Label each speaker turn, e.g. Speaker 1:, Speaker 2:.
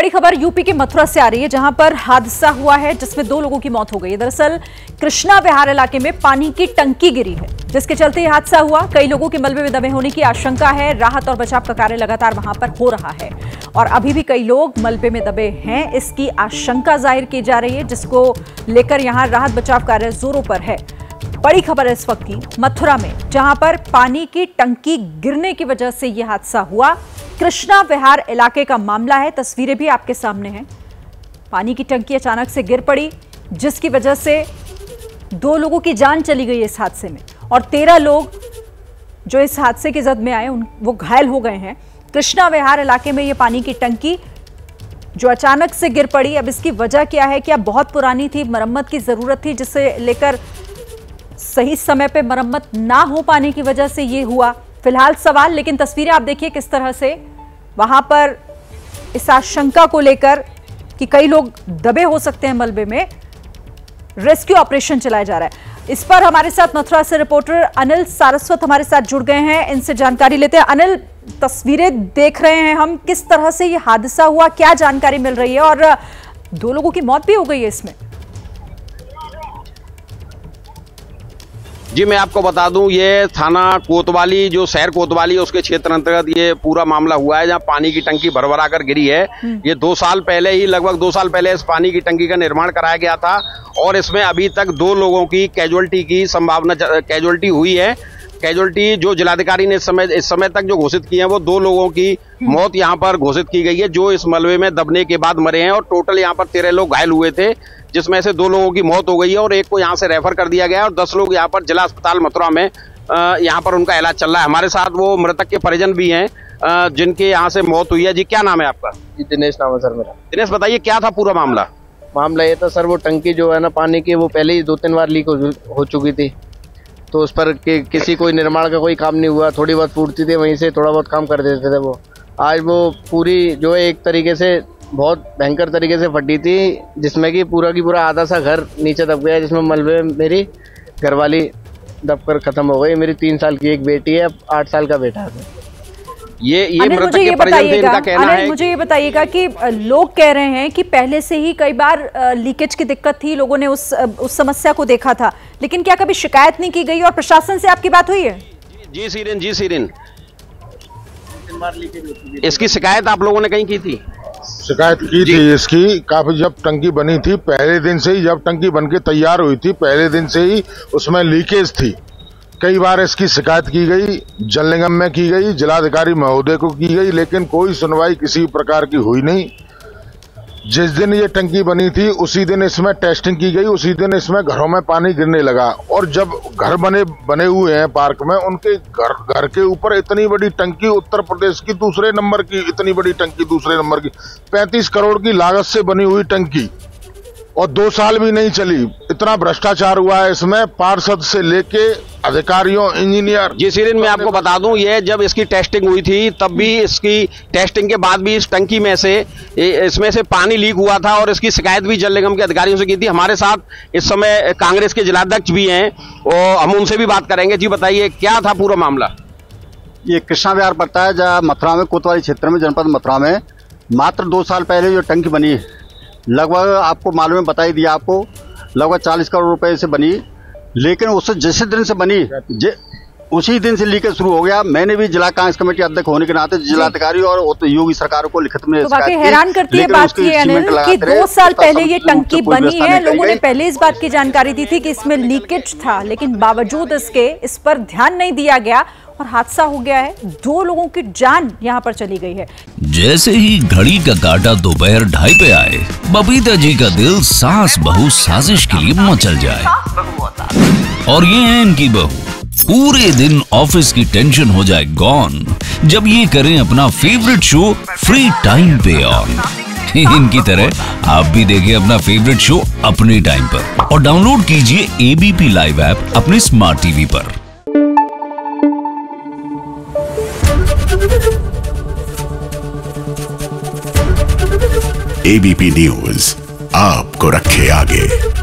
Speaker 1: बड़ी खबर यूपी के मथुरा से आ रही है, जहां पर हादसा हुआ है जिसमें 2 लोगों की मौत हो गई है। दरअसल कृष्णा विहार इलाके में पानी की टंकी गिरी है, जिसके चलते यह हादसा हुआ। कई लोगों के मलबे में दबे होने की आशंका है। राहत और बचाव का कार्य लगातार वहां पर हो रहा है और अभी भी कई लोग मलबे में दबे हैं, इसकी आशंका जाहिर की जा रही है, जिसको लेकर यहां राहत बचाव कार्य जोरों पर है। बड़ी खबर है इस वक्त की मथुरा में, जहां पर पानी की टंकी गिरने की वजह से यह हादसा हुआ। कृष्णा विहार इलाके का मामला है, तस्वीरें भी आपके सामने हैं। पानी की टंकी अचानक से गिर पड़ी, जिसकी वजह से 2 लोगों की जान चली गई इस हादसे में और 13 लोग जो इस हादसे की जद में आए वो घायल हो गए हैं। कृष्णा विहार इलाके में यह पानी की टंकी जो अचानक से गिर पड़ी, अब इसकी वजह क्या है? क्या बहुत पुरानी थी, मरम्मत की जरूरत थी, जिसे लेकर सही समय पे मरम्मत ना हो पाने की वजह से ये हुआ, फिलहाल सवाल। लेकिन तस्वीरें आप देखिए किस तरह से वहां पर इस आशंका को लेकर कि कई लोग दबे हो सकते हैं मलबे में, रेस्क्यू ऑपरेशन चलाया जा रहा है। इस पर हमारे साथ मथुरा से रिपोर्टर अनिल सारस्वत हमारे साथ जुड़ गए हैं, इनसे जानकारी लेते हैं। अनिल, तस्वीरें देख रहे हैं हम, किस तरह से ये हादसा हुआ, क्या जानकारी मिल रही है? और 2 लोगों की मौत भी हो गई है इसमें।
Speaker 2: जी, मैं आपको बता दूं, ये थाना कोतवाली, जो शहर कोतवाली उसके क्षेत्र अंतर्गत ये पूरा मामला हुआ है, जहां पानी की टंकी भरभरा कर गिरी है। ये 2 साल पहले ही, लगभग 2 साल पहले इस पानी की टंकी का निर्माण कराया गया था और इसमें अभी तक 2 लोगों की कैजुअल्टी की संभावना, कैजुअल्टी हुई है। कैजुअल्टी जो जिलाधिकारी ने इस समय तक जो घोषित की है, वो 2 लोगों की मौत यहाँ पर घोषित की गई है, जो इस मलबे में दबने के बाद मरे हैं और टोटल यहाँ पर 13 लोग घायल हुए थे, जिसमें से 2 लोगों की मौत हो गई है और एक को यहाँ से रेफर कर दिया गया है और 10 लोग यहाँ पर जिला अस्पताल मथुरा में यहाँ पर उनका इलाज चल रहा है। हमारे साथ वो मृतक के परिजन भी हैं जिनके यहाँ से मौत हुई है। जी, क्या नाम है आपका?
Speaker 3: जी, दिनेश नाम है सर मेरा।
Speaker 2: दिनेश, बताइए क्या था पूरा मामला?
Speaker 3: मामला ये था सर, वो टंकी जो है ना पानी की, वो पहले ही 2-3 बार लीक हो चुकी थी, तो उस पर किसी कोई निर्माण का कोई काम नहीं हुआ। थोड़ी बहुत फूटती थी, वहीं से थोड़ा बहुत काम कर देते थे वो। आज वो पूरी जो है एक तरीके से बहुत भयंकर तरीके से फटी थी, जिसमें कि पूरा की पूरा आधा सा घर नीचे दब गया, जिसमें मलबे में मेरी घरवाली दबकर खत्म हो गई। मेरी 3 साल की एक बेटी है, 8 साल का बेटा है।
Speaker 2: ये मृतक के परिजन थे, इनका कहना है।
Speaker 1: मुझे ये बताइएगा कि लोग कह रहे हैं कि पहले से ही कई बार लीकेज की दिक्कत थी, लोगों ने उस समस्या को देखा था, लेकिन क्या कभी शिकायत नहीं की गई और प्रशासन से आपकी बात हुई है?
Speaker 2: जी सीरिन, इसकी शिकायत आप लोगों ने कहीं की थी?
Speaker 4: शिकायत की थी इसकी काफी। जब टंकी बनी थी पहले दिन से ही, जब टंकी बनके तैयार हुई थी पहले दिन से ही उसमें लीकेज थी। कई बार इसकी शिकायत की गई, जल निगम में की गई, जिलाधिकारी महोदय को की गई, लेकिन कोई सुनवाई किसी प्रकार की हुई नहीं। जिस दिन ये टंकी बनी थी उसी दिन इसमें टेस्टिंग की गई, उसी दिन इसमें घरों में पानी गिरने लगा और जब घर बने हुए हैं पार्क में, उनके घर के ऊपर इतनी बड़ी टंकी, उत्तर प्रदेश की दूसरे नंबर की इतनी बड़ी टंकी, दूसरे नंबर की 35 करोड़ की लागत से बनी हुई टंकी, और 2 साल भी नहीं चली। इतना भ्रष्टाचार हुआ है इसमें, पार्षद से लेके अधिकारियों, इंजीनियर।
Speaker 2: जी सीरिन, मैं आपको बता दूं, ये जब इसकी टेस्टिंग हुई थी तब भी, इसकी टेस्टिंग के बाद भी इस टंकी में से, इसमें से पानी लीक हुआ था और इसकी शिकायत भी जल निगम के अधिकारियों से की थी। हमारे साथ इस समय कांग्रेस के जिलाध्यक्ष भी हैं और हम उनसे भी बात करेंगे। जी बताइए, क्या था पूरा मामला?
Speaker 5: ये कृष्णा विहार पड़ता है, जहाँ मथुरा में, कोतवाली क्षेत्र में, जनपद मथुरा में मात्र 2 साल पहले जो टंकी बनी, लगभग आपको मालूम है, बता ही दिया आपको, लगभग 40 करोड़ रुपए से बनी, लेकिन उससे जिस दिन से बनी उसी दिन से लीकेज शुरू हो गया। मैंने भी जिला कांग्रेस कमेटी अध्यक्ष होने के नाते जिलाधिकारी और योगी सरकार को लिखित में
Speaker 1: हैरान करती है बात ये अनिल कि 2 साल पहले ये टंकी बनी है, लोगों ने पहले इस बात की जानकारी दी थी कि इसमें लीकेज था, लेकिन बावजूद इसके इस पर ध्यान नहीं दिया गया और हादसा हो गया है। 2 लोगों की जान यहाँ पर चली गई है।
Speaker 6: जैसे ही घड़ी का काटा दोपहर 2:30 पे आए, बबीता जी का दिल सास बहू साजिश के लिए मचल जाए। और ये है इनकी बहू, पूरे दिन ऑफिस की टेंशन हो जाए गॉन जब ये करें अपना फेवरेट शो फ्री टाइम पे ऑन। इनकी तरह आप भी देखिए अपना फेवरेट शो अपने टाइम पर और डाउनलोड कीजिए ABP लाइव ऐप अपने स्मार्ट टीवी पर।
Speaker 7: ABP न्यूज आपको रखे आगे।